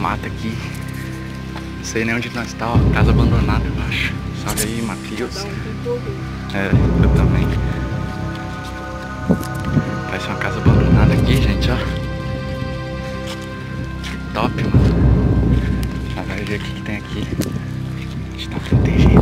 mata aqui. Não sei nem onde nós tá, ó. Casa abandonada, eu acho. Salve aí, Matheus. É, eu também. Parece uma casa abandonada aqui, gente, ó. Que top, mano. Já vai ver o que tem aqui. A gente tá protegido.